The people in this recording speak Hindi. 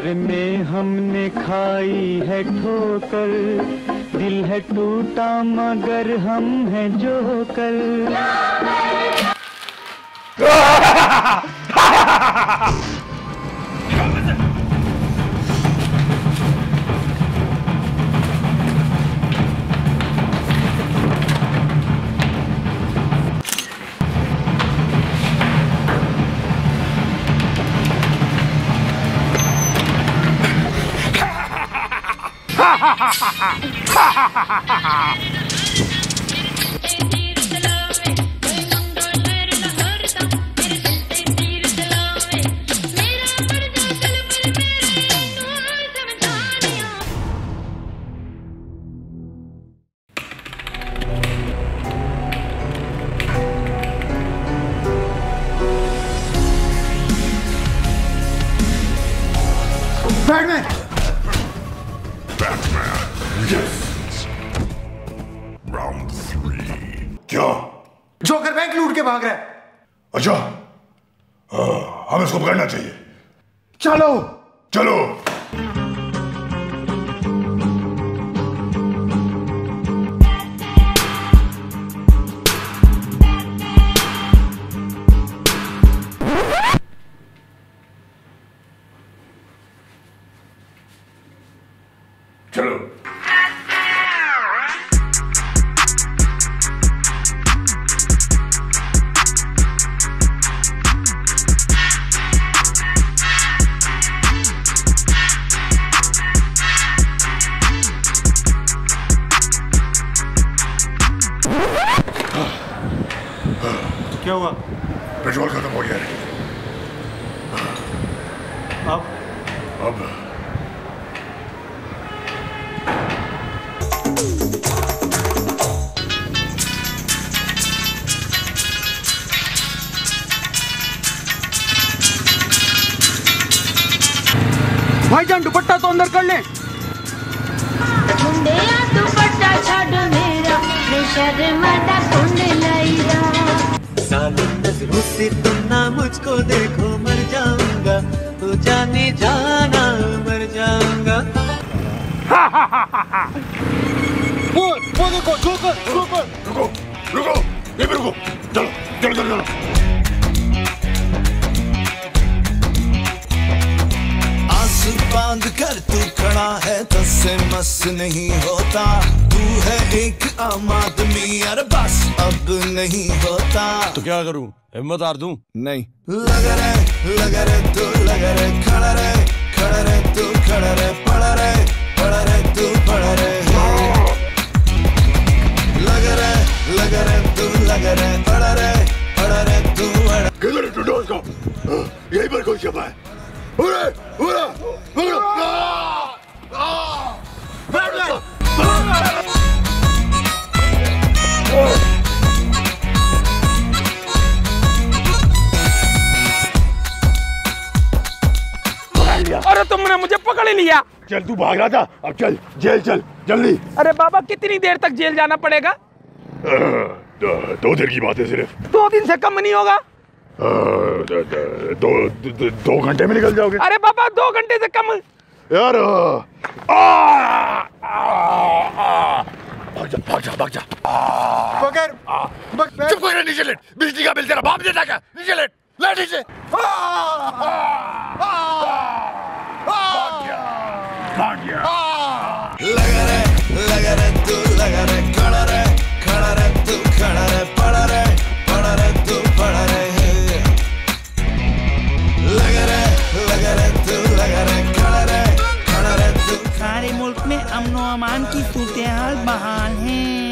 प्यार में हमने खाई है ठोकर, दिल है टूटा मगर हम हैं जोकर। बैटमैन! Round 3. क्या? जोकर बैंक लूट के भाग रहा है। अच्छा, हमें इसको पकड़ना चाहिए। चलो चलो। चलो। क्या हुआ? पेट्रोल खत्म हो गया है। अब भाईजान दुपट्टा तो अंदर कर ले। मुंडेया दुपट्टा छाड़ मेरा प्रेशर माता कुंड लाईरा। सालिम नजरों से तुम ना मुझको देखो मर जाऊंगा, तो जाने जाना मर जाऊंगा। वो देखो जोकर जोकर। रुको रुको, ये भी रुको। चलो चलो चलो चलो। बांध कर तू खड़ा है तस्से मस नहीं होता, तू है एक आम आदमी यार बस अब नहीं होता। तो क्या करूं, हिम्मत हार दूं? नहीं। लगा रे तू लगा रे खड़ा रे तू खड़ा रे पड़ा रे तू पड़ा रे। लगा रे तू लगा रे पड़ा रे तू पड़ा। किधर है टूटो उसको? यहीं पर कोई छुपा है। उरे उरे उरे। अरे तुमने मुझे पकड़ लिया। चल, तू भाग रहा था, अब चल जेल चल जल्दी। अरे बाबा कितनी देर तक जेल जाना पड़ेगा? 2 दिन की बात है सिर्फ। 2 दिन से कम नहीं होगा? 2 घंटे में निकल जाओगे। अरे बाबा 2 घंटे से कम यार। भाग जा। चुप कर, नीचे लेट। बिजली का बिल तेरा बाप देता क्या? नीचे लेट नीचे। भाग गया। लगा रे तू लगा रे खड़ा रे तू खड़ा रे पड़ा रे तू पड़ा रे। लगा रे तू लगा रे खड़ा रे तू। सारे मुल्क में अमन व अमान की सूरत हाल बहाल है।